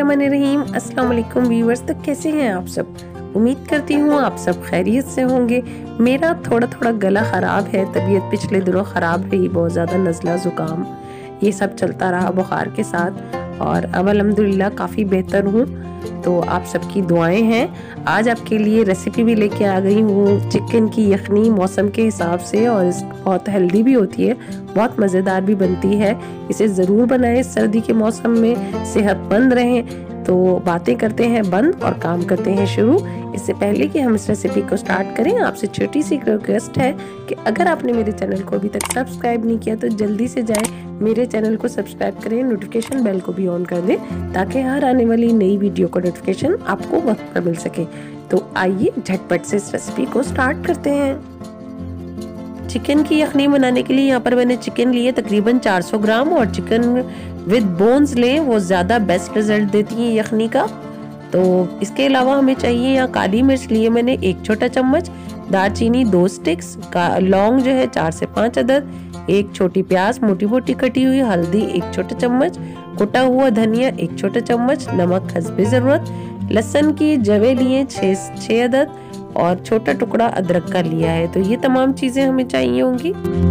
बिस्मिल्लाहिर्रहमानिर्रहीम। अस्सलाम वालेकुम व्यूअर्स। तो कैसे हैं आप सब? उम्मीद करती हूँ आप सब खैरियत से होंगे। मेरा थोड़ा गला ख़राब है, तबीयत पिछले दिनों ख़राब रही, बहुत ज़्यादा नज़ला ज़ुकाम ये सब चलता रहा बुखार के साथ, और अब अल्हम्दुलिल्लाह काफ़ी बेहतर हूँ। तो आप सबकी दुआएं हैं। आज आपके लिए रेसिपी भी लेके आ गई हूँ, चिकन की यखनी मौसम के हिसाब से, और बहुत हेल्दी भी होती है, बहुत मज़ेदार भी बनती है। इसे ज़रूर बनाएं, सर्दी के मौसम में सेहतमंद रहें। तो बातें करते हैं बंद और काम करते हैं शुरू। इससे पहले कि हम इस रेसिपी को स्टार्ट करें, आपसे छोटी सी रिक्वेस्ट है कि अगर आपने मेरे चैनल को अभी तक सब्सक्राइब नहीं किया तो जल्दी से जाएं, मेरे चैनल को सब्सक्राइब करें, नोटिफिकेशन बेल को भी ऑन कर दें ताकि हर आने वाली नई वीडियो का नोटिफिकेशन आपको वक्त पर मिल सके। तो आइए झटपट से इस रेसिपी को स्टार्ट करते हैं। चिकन की यखनी बनाने के लिए यहाँ पर मैंने चिकन लिए तकरीबन 400 ग्राम, और चिकन विद बोन्स लें, वो ज़्यादा बेस्ट रिजल्ट देती है यखनी का। तो इसके अलावा हमें चाहिए यहाँ काली मिर्च लिए मैंने 1 छोटा चम्मच, दालचीनी 2 स्टिक्स, लौंग जो है 4 से 5 अदद, 1 छोटी प्याज मोटी मोटी कटी हुई, हल्दी 1 छोटा चम्मच, कुटा हुआ धनिया 1 छोटा चम्मच, नमक हस्बे ज़रूरत, लहसुन की जवे लिए 6 अदद, और छोटा टुकड़ा अदरक का लिया है। तो ये तमाम चीजें हमें चाहिए होंगी।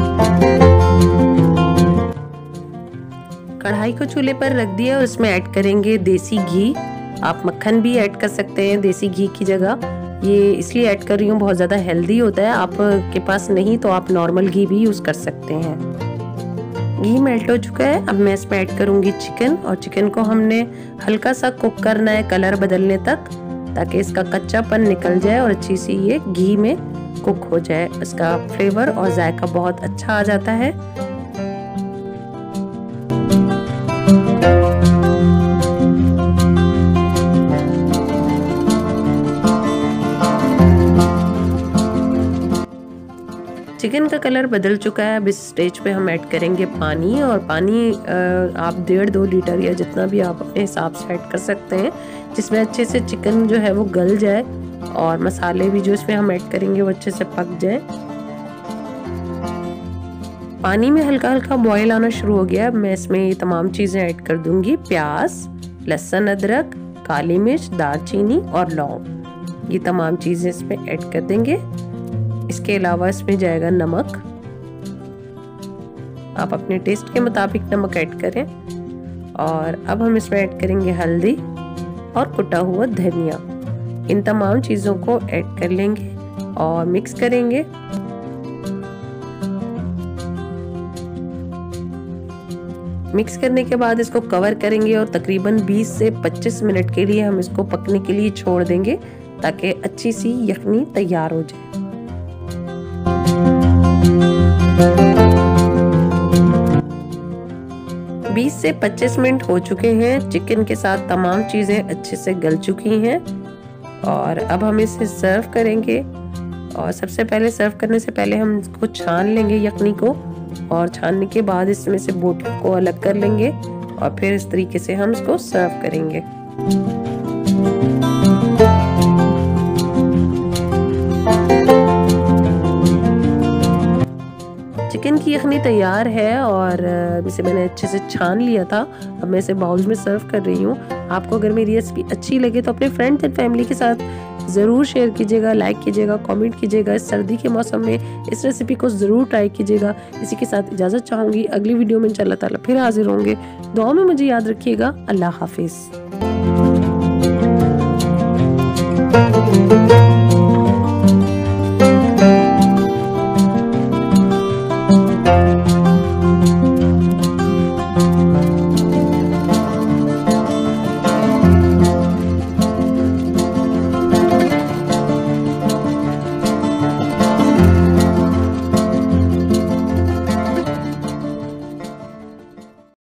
कढ़ाई को चूल्हे पर रख दिया और इसमें ऐड करेंगे देसी घी। आप मक्खन भी ऐड कर सकते हैं देसी घी की जगह। ये इसलिए ऐड कर रही हूँ, बहुत ज़्यादा हेल्दी होता है। आपके पास नहीं तो आप नॉर्मल घी भी यूज़ कर सकते हैं। घी मेल्ट हो चुका है, अब मैं इसमें ऐड करूँगी चिकन, और चिकन को हमने हल्का सा कुक करना है कलर बदलने तक, ताकि इसका कच्चापन निकल जाए और अच्छी सी ये घी में कुक हो जाए। इसका फ्लेवर और जायका बहुत अच्छा आ जाता है। चिकन का कलर बदल चुका है। अब इस स्टेज पे हम ऐड करेंगे पानी, और पानी आप 1.5-2 लीटर या जितना भी आप अपने हिसाब से ऐड कर सकते हैं, जिसमें अच्छे से चिकन जो है वो गल जाए और मसाले भी जो इसमें हम ऐड करेंगे वो अच्छे से पक जाए। पानी में हल्का हल्का बॉयल आना शुरू हो गया। अब मैं इसमें ये तमाम चीज़ें ऐड कर दूंगी, प्याज, लहसुन, अदरक, काली मिर्च, दालचीनी और लौंग, ये तमाम चीज़ें इसमें ऐड कर देंगे। इसके अलावा इसमें जाएगा नमक, आप अपने टेस्ट के मुताबिक नमक ऐड करें। और अब हम इसमें ऐड करेंगे हल्दी और कुटा हुआ धनिया। इन तमाम चीज़ों को ऐड कर लेंगे और मिक्स करेंगे। मिक्स करने के बाद इसको कवर करेंगे और तकरीबन 20 से 25 मिनट के लिए हम इसको पकने के लिए छोड़ देंगे, ताकि अच्छी सी यखनी तैयार हो जाए। 20 से 25 मिनट हो चुके हैं। चिकन के साथ तमाम चीज़ें अच्छे से गल चुकी हैं, और अब हम इसे सर्व करेंगे। और सबसे पहले सर्व करने से पहले हम इसको छान लेंगे यखनी को, और छानने के बाद इसमें से बोटियों को अलग कर लेंगे, और फिर इस तरीके से हम इसको सर्व करेंगे। चिकन की यखनी तैयार है, और इसे मैंने अच्छे से छान लिया था। अब मैं इसे बाउल में सर्व कर रही हूँ। आपको अगर मेरी रेसिपी अच्छी लगे तो अपने फ्रेंड्स एंड फैमिली के साथ ज़रूर शेयर कीजिएगा, लाइक कीजिएगा, कमेंट कीजिएगा। इस सर्दी के मौसम में इस रेसिपी को ज़रूर ट्राई कीजिएगा। इसी के साथ इजाज़त चाहूँगी, अगली वीडियो में इंशाअल्लाह ताला फिर हाजिर होंगे। दुआ में मुझे याद रखिएगा। अल्लाह हाफिज़।